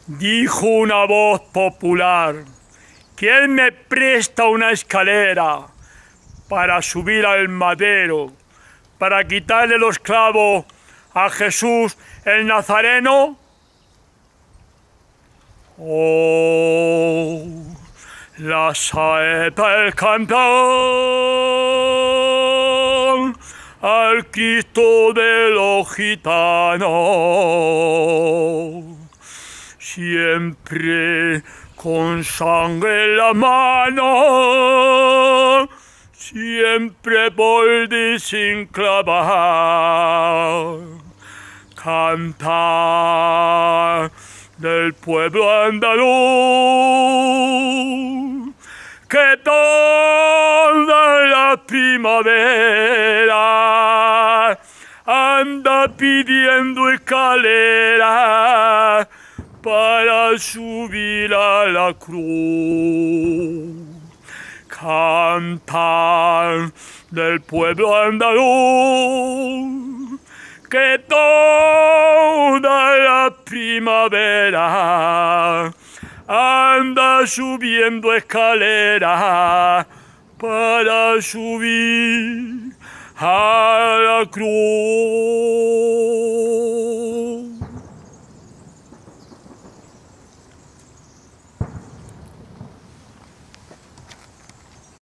Dijo una voz popular: ¿quién me presta una escalera para subir al madero, para quitarle los clavos a Jesús el Nazareno? Oh, la saeta del campeón al Cristo de los gitanos, siempre con sangre en la mano, siempre por desinclavar, cantar del pueblo andaluz, que toda la primavera anda pidiendo escalera para subir a la cruz. Cantar del pueblo andaluz, que toda la primavera anda subiendo escalera para subir a la cruz.